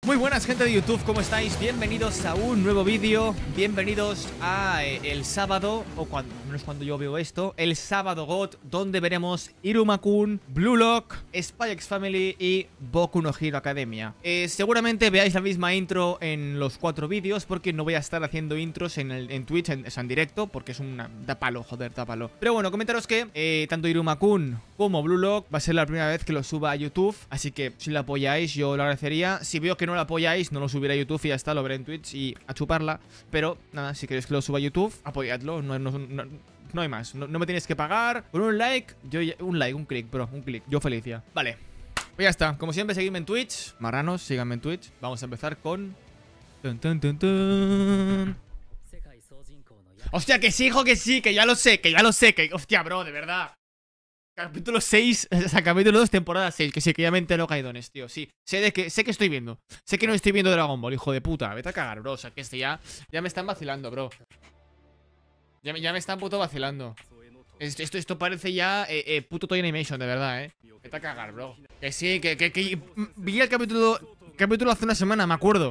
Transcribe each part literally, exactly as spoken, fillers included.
Muy buenas, gente de YouTube, ¿cómo estáis? Bienvenidos a un nuevo vídeo. Bienvenidos a eh, el sábado, o cuando, no es cuando yo veo esto, el sábado God, donde veremos Iruma-kun, Blue Lock, Spy X Family y Boku no Hero Academia. eh, Seguramente veáis la misma intro en los cuatro vídeos, porque no voy a estar haciendo intros en, el, en Twitch, en, en directo, porque es una... da palo, joder, da palo. Pero bueno, comentaros que eh, tanto Iruma-kun como Blue Lock va a ser la primera vez que lo suba a YouTube, así que si lo apoyáis yo lo agradecería. Si veo que no lo apoyáis, no lo subiré a YouTube y ya está, lo veré en Twitch y a chuparla. Pero nada, si queréis que lo suba a YouTube, apoyadlo, no, no, no, no hay más, no, no me tenéis que pagar. Con un like, yo ya, un like, un clic, bro, un clic, yo feliz ya. Vale, pues ya está, como siempre seguidme en Twitch, marranos, síganme en Twitch. Vamos a empezar con... Tun, tun, tun, tun. Hostia, que sí, hijo, que sí, que ya lo sé, que ya lo sé, que... Hostia, bro, de verdad. Capítulo seis, o sea, capítulo dos, temporada seis. Que sí, que ya me entero Kaidones, tío, sí. Sé de que, sé que estoy viendo. Sé que no estoy viendo Dragon Ball, hijo de puta. Vete a cagar, bro, o sea, que este ya... Ya me están vacilando, bro. Ya, me- ya me están puto vacilando. Esto, esto, esto parece ya eh, eh, puto Toy Animation, de verdad, eh. Vete a cagar, bro. Que sí, que, que, que... Vi el capítulo... Capítulo hace una semana, me acuerdo.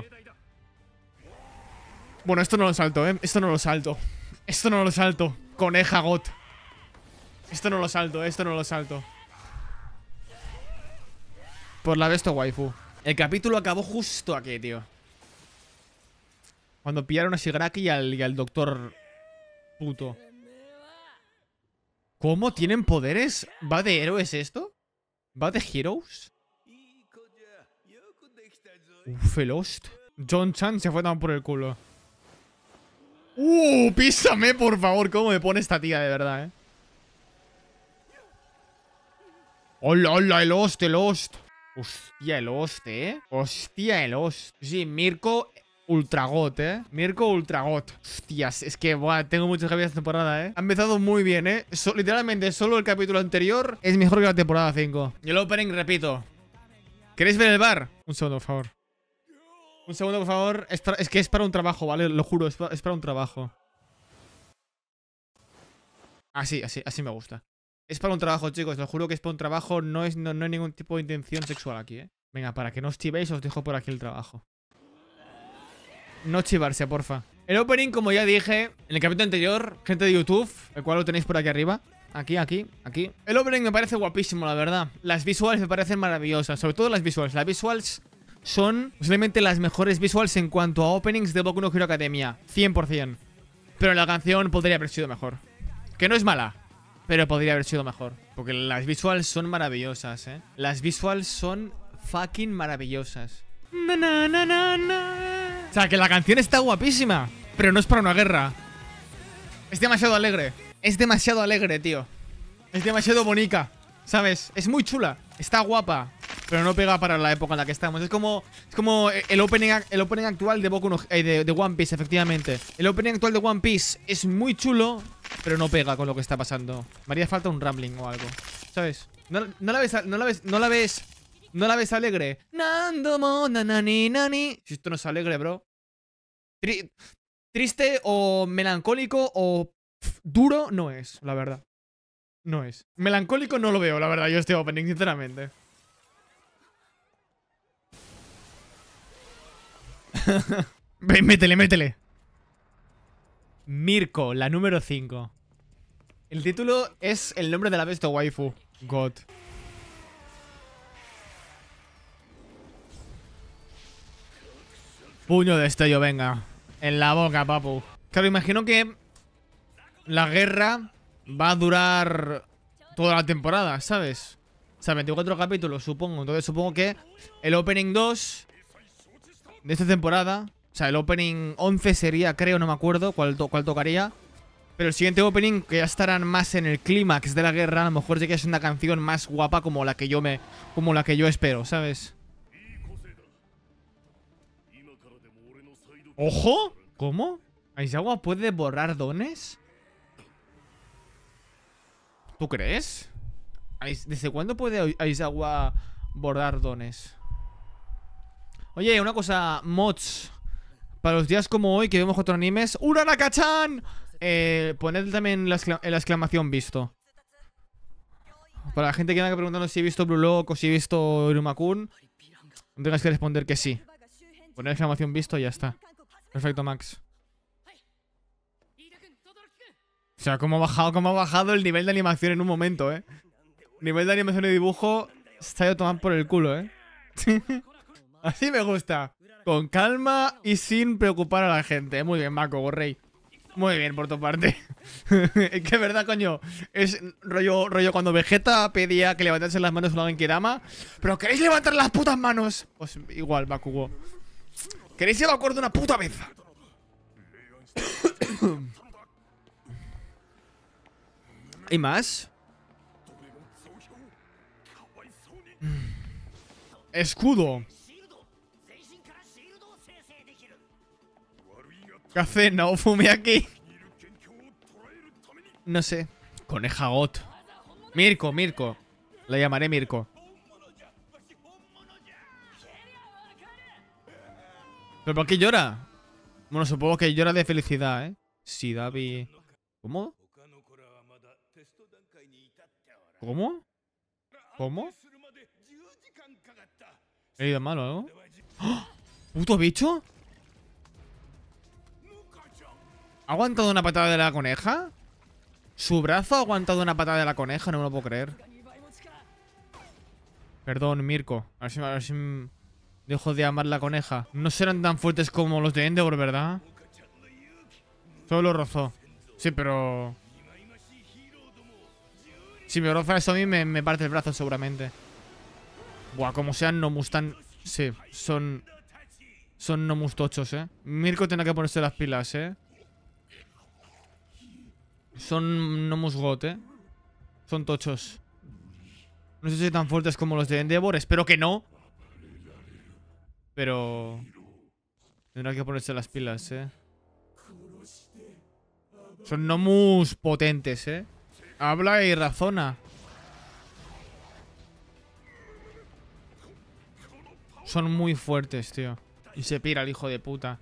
Bueno, esto no lo salto, eh. Esto no lo salto. Esto no lo salto. Coneja Got. Esto no lo salto, esto no lo salto. Por la besto waifu. El capítulo acabó justo aquí, tío. Cuando pillaron a Shigaraki y al, y al doctor puto. ¿Cómo? ¿Tienen poderes? ¿Va de héroes esto? ¿Va de heroes? Uf, el host. John Chan se fue tan por el culo. Uh, písame, por favor. ¿Cómo me pone esta tía, de verdad, eh? Hola, hola, el host, el host. Hostia, el host, eh. Hostia, el host. Sí, Mirko Ultragot, eh. Mirko Ultragot. Hostias, es que, buah, tengo muchas ganas de esta temporada, eh. Ha empezado muy bien, eh. So, literalmente, solo el capítulo anterior es mejor que la temporada cinco. Y el opening, repito. ¿Queréis ver el bar? Un segundo, por favor. Un segundo, por favor. Es, para, es que es para un trabajo, ¿vale? Lo juro, es para, es para un trabajo. Así, así, así me gusta. Es para un trabajo, chicos, lo juro que es para un trabajo. No, es, no, no hay ningún tipo de intención sexual aquí, ¿eh? Venga, para que no os chivéis, os dejo por aquí el trabajo. No chivarse, porfa. El opening, como ya dije en el capítulo anterior, gente de YouTube, el cual lo tenéis por aquí arriba. Aquí, aquí, aquí. El opening me parece guapísimo, la verdad. Las visuals me parecen maravillosas, sobre todo las visuals. Las visuals son posiblemente las mejores visuals en cuanto a openings de Boku no Hero Academia, cien por cien. Pero la canción podría haber sido mejor. Que no es mala, pero podría haber sido mejor. Porque las visuals son maravillosas, eh. Las visuals son fucking maravillosas. Na, na, na, na, na. O sea, que la canción está guapísima, pero no es para una guerra. Es demasiado alegre. Es demasiado alegre, tío. Es demasiado bonita, ¿sabes? Es muy chula. Está guapa, pero no pega para la época en la que estamos. Es como, es como el opening, el opening actual de Boku no, eh, de, de One Piece, efectivamente. El opening actual de One Piece es muy chulo, pero no pega con lo que está pasando. Me haría falta un rambling o algo, ¿sabes? No, no la ves, no la ves, no la ves, no la ves alegre. Nandomo, nanani, nani. Si esto no es alegre, bro. Tri triste o melancólico o pff, duro no es, la verdad. No es. Melancólico no lo veo, la verdad, yo este opening, sinceramente. Ven, métele, métele. Mirko, la número cinco. El título es el nombre de la bestia waifu. God. Puño de destello, venga. En la boca, papu. Claro, imagino que la guerra va a durar toda la temporada, ¿sabes? O sea, veinticuatro capítulos, supongo. Entonces supongo que el opening dos de esta temporada, o sea, el opening once sería, creo, no me acuerdo cuál, to cuál tocaría. Pero el siguiente opening, que ya estarán más en el clímax de la guerra, a lo mejor sí que es una canción más guapa como la que yo me... Como la que yo espero, ¿sabes? ¡Ojo! ¿Cómo? ¿Aizawa puede borrar dones? ¿Tú crees? ¿Desde cuándo puede Aizawa borrar dones? Oye, una cosa, mods. Para los días como hoy que vemos otros animes, ¡Uraraka-chan! Eh, poned también la, excla la exclamación visto. Para la gente que me va preguntando si he visto Blue Lock o si he visto Iruma-kun, no tengas que responder que sí. Poner exclamación visto y ya está. Perfecto, Max. O sea, cómo ha bajado, cómo ha bajado el nivel de animación en un momento, ¿eh? Nivel de animación y dibujo está ido a tomar por el culo, ¿eh? Así me gusta. Con calma y sin preocupar a la gente. Muy bien, Mako, Gorrey. Muy bien por tu parte. Es que es verdad, coño. Es rollo, rollo cuando Vegeta pedía que levantasen las manos a la Genkidama. Pero ¿queréis levantar las putas manos? Pues igual, Bakugo. ¿Queréis evacuar de una puta vez? ¿Hay más? Escudo. ¿Qué hace Naofumi aquí? No sé. Coneja Got. Mirko, Mirko. La llamaré Mirko. ¿Pero por qué llora? Bueno, supongo que llora de felicidad, ¿eh? Sí, Davi... ¿Cómo? ¿Cómo? ¿Cómo? ¿He ido malo algo? ¡Oh! ¿Puto bicho? ¿Ha aguantado una patada de la coneja? ¿Su brazo ha aguantado una patada de la coneja? No me lo puedo creer. Perdón, Mirko. A ver si, a ver si dejo de amar la coneja. No serán tan fuertes como los de Endeavor, ¿verdad? Solo rozó. Sí, pero... Si me roza eso a mí, me, me parte el brazo seguramente. Buah, como sean Nomus tan... Sí, son... Son Nomus tochos, ¿eh? Mirko tendrá que ponerse las pilas, ¿eh? Son Nomus God, ¿eh? Son tochos. No sé si son tan fuertes como los de Endeavor. Espero que no. Pero... Tendrá que ponerse las pilas, ¿eh? Son Nomus potentes, ¿eh? Habla y razona. Son muy fuertes, tío. Y se pira el hijo de puta.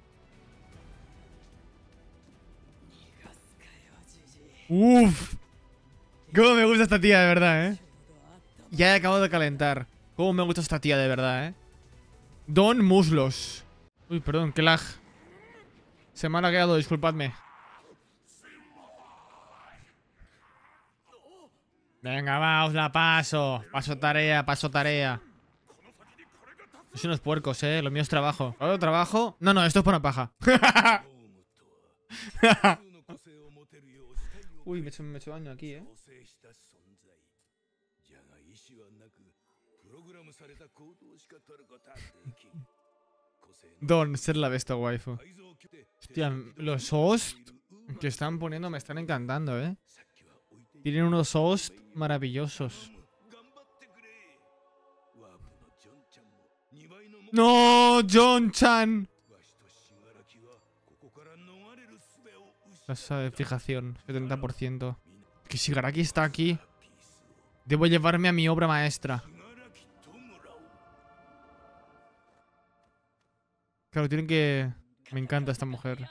Uff. Cómo me gusta esta tía, de verdad, ¿eh? Ya he acabado de calentar. Cómo me gusta esta tía, de verdad, ¿eh? Don Muslos. Uy, perdón, qué lag. Se me ha lagueado, disculpadme. Venga, va, os la paso. Paso tarea, paso tarea. Sois unos puercos, eh. Lo mío es trabajo. ¿Otro trabajo? No, no, esto es por una paja. Uy, me he hecho, me he hecho daño aquí, eh. Don, ser la bestia waifu. Hostia, los hosts que están poniendo me están encantando, eh. Tienen unos hosts maravillosos. ¡No! ¡John-chan! Tasa de fijación, setenta por ciento. Que Shigaraki está aquí. Debo llevarme a mi obra maestra. Claro, tienen que... Me encanta esta mujer.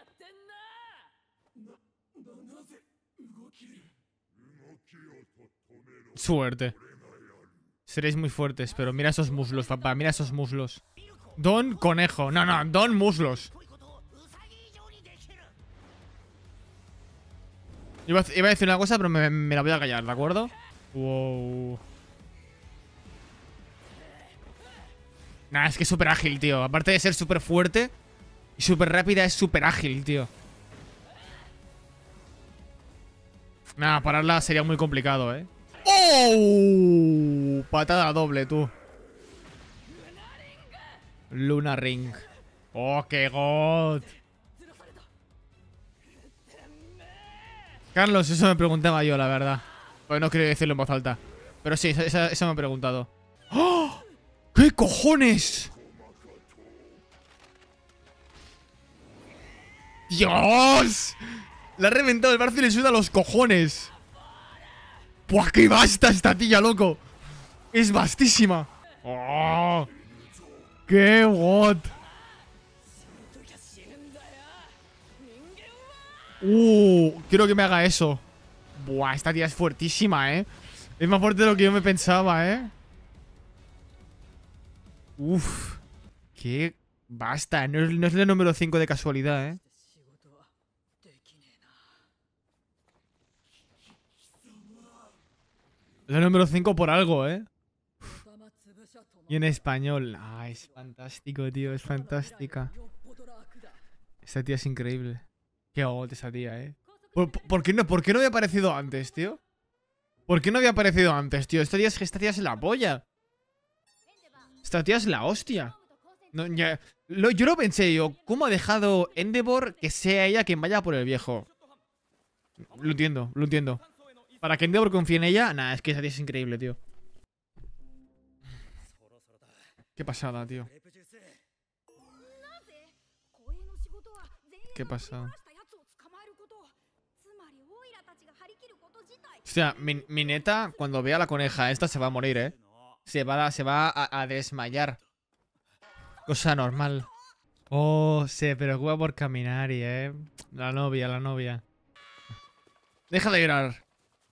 Suerte. Seréis muy fuertes, pero mira esos muslos, papá. Mira esos muslos. Don Conejo. No, no, Don Muslos. Iba a, iba a decir una cosa, pero me, me la voy a callar, ¿de acuerdo? Wow. Nah, es que es súper ágil, tío. Aparte de ser súper fuerte y súper rápida, es súper ágil, tío. Nah, pararla sería muy complicado, ¿eh? ¡Oh! Patada doble, tú. Luna Ring. ¡Oh, qué god! Carlos, eso me preguntaba yo, la verdad. Pues no quería decirlo en voz alta. Pero sí, eso, eso me he preguntado. ¡Oh! ¿Qué cojones? ¡Dios! Le ha reventado el brazo y le suda los cojones. ¡Buah, qué basta esta tía, loco! Es vastísima. ¡Oh! ¡Qué god! ¡Uh! Quiero que me haga eso. Buah, esta tía es fuertísima, ¿eh? Es más fuerte de lo que yo me pensaba, ¿eh? Uf. Qué Basta, no es, no es el número cinco de casualidad, ¿eh? Es el número cinco por algo, ¿eh? Y en español. Ah, es fantástico, tío. Es fantástica. Esta tía es increíble. Qué god esa tía, ¿eh? ¿Por, por, por qué no, ¿Por qué no había aparecido antes, tío? ¿Por qué no había aparecido antes, tío? Esta tía es, esta tía es la polla. Esta tía es la hostia. No, ya, lo, yo lo pensé, yo, ¿cómo ha dejado Endeavor que sea ella quien vaya por el viejo? Lo entiendo, lo entiendo. Para que Endeavor confíe en ella, nah, es que esa tía es increíble, tío. Qué pasada, tío. Qué pasada. O sea, mi, mi neta, cuando vea a la coneja esta se va a morir, ¿eh? Se va, se va a, a desmayar. Cosa normal. Oh, se preocupa por caminar y, ¿eh? La novia, la novia. Deja de llorar.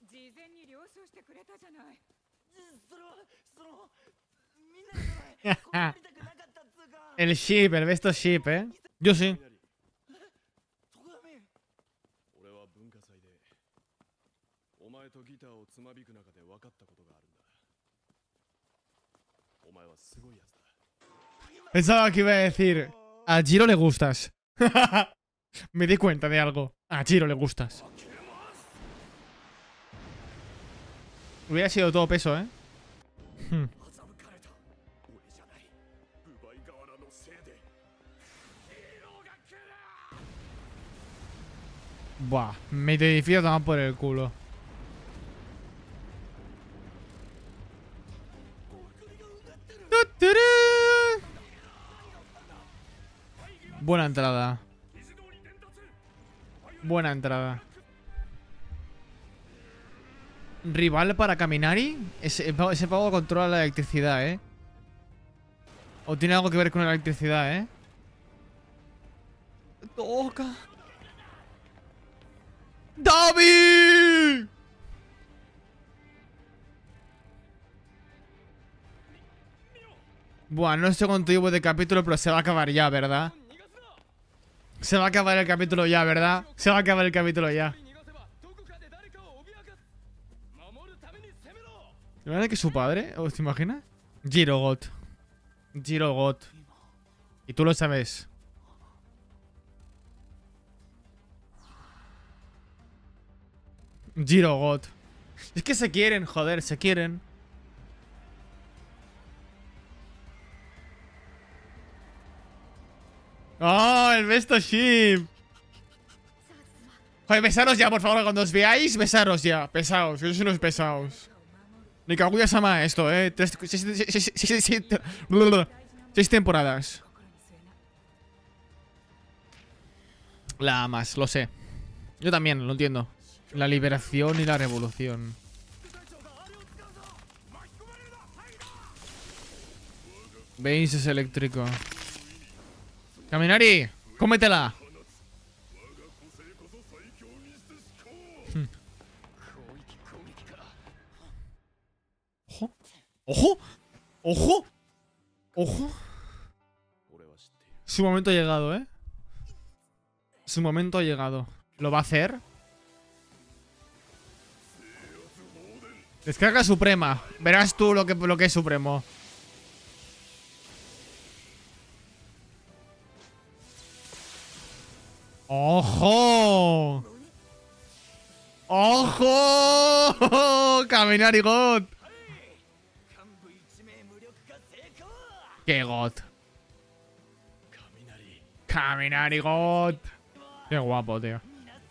El ship, el besto ship, ¿eh? Yo sí. Pensaba que iba a decir, a Jiro le gustas. Me di cuenta de algo. A Jiro le gustas. Hubiera sido todo peso, ¿eh? Hmm. Buah, me edificio toma por el culo. Buena entrada. Buena entrada. Rival para Kaminari. Ese, ese pavo controla la electricidad, ¿eh? O tiene algo que ver con la electricidad, ¿eh? Toca. ¡David! Buah, no sé cuánto llevo de capítulo, pero se va a acabar ya, ¿verdad? Se va a acabar el capítulo ya, ¿verdad? Se va a acabar el capítulo ya. ¿La verdad que su padre? ¿Os te imaginas? Jirogot. Jirogot. Y tú lo sabes. Jirogot. Es que se quieren, joder, se quieren. ¡Oh, el besto ship! Joder, besaros ya, por favor, cuando os veáis, besaros ya. Pesaos, que sois unos pesados. Ni Kaguya-sama esto, eh. Tres, seis, seis, seis, seis, seis, seis temporadas. La amas, lo sé. Yo también, lo entiendo. La liberación y la revolución. Veis, es eléctrico. Kaminari, cómetela. Hmm. Ojo. Ojo. Ojo. Ojo. Su momento ha llegado, ¿eh? Su momento ha llegado. ¿Lo va a hacer? Descarga suprema. Verás tú lo que, lo que es supremo. ¡Ojo! ¡Ojo! Kaminari God. ¡Qué God! Kaminari God. Qué guapo, tío.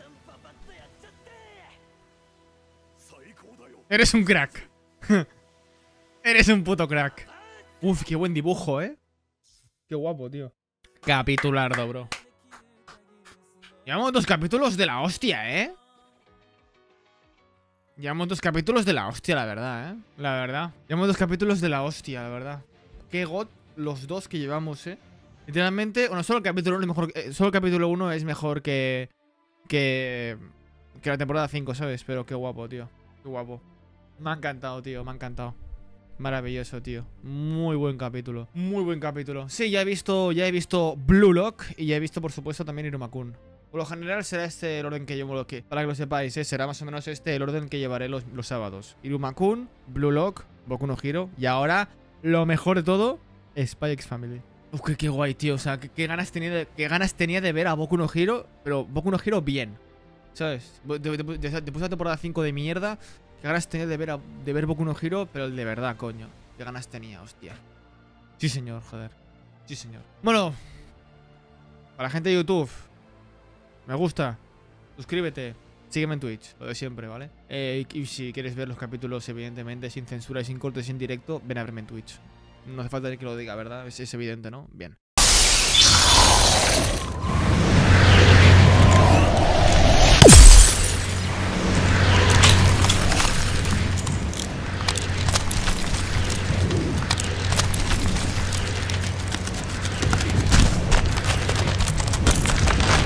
Eres un crack. Eres un puto crack. Uf, qué buen dibujo, ¿eh? Qué guapo, tío. Capitulardo, bro. Llevamos dos capítulos de la hostia, ¿eh? Llevamos dos capítulos de la hostia, la verdad, ¿eh? La verdad. Llevamos dos capítulos de la hostia, la verdad. Qué god los dos que llevamos, ¿eh? Literalmente, bueno, solo el capítulo uno es mejor. Eh, solo el capítulo uno es mejor que. Que. Que la temporada cinco, ¿sabes? Pero qué guapo, tío. Qué guapo. Me ha encantado, tío. Me ha encantado. Maravilloso, tío. Muy buen capítulo. Muy buen capítulo. Sí, ya he visto, ya he visto Blue Lock y ya he visto, por supuesto, también Iruma-kun. Por lo general será este el orden que llevo, que, para que lo sepáis, ¿eh? Será más o menos este el orden que llevaré los, los sábados. Iruma-kun, Blue Lock, Boku no Hero y ahora, lo mejor de todo, Spy X Family. Uf, qué, qué guay, tío. O sea, qué, qué, ganas tenía de, qué ganas tenía de ver a Boku no Hero, pero Boku no Hero bien. ¿Sabes? Después de la temporada cinco de mierda, qué ganas tenía de ver, a, de ver Boku no Hero, pero el de verdad, coño. Qué ganas tenía, hostia. Sí, señor, joder. Sí, señor. Bueno, para la gente de YouTube, me gusta, suscríbete, sígueme en Twitch, lo de siempre, ¿vale? Eh, y, y si quieres ver los capítulos, evidentemente, sin censura y sin cortes en directo, ven a verme en Twitch. No hace falta que lo diga, ¿verdad? Es, es evidente, ¿no? Bien.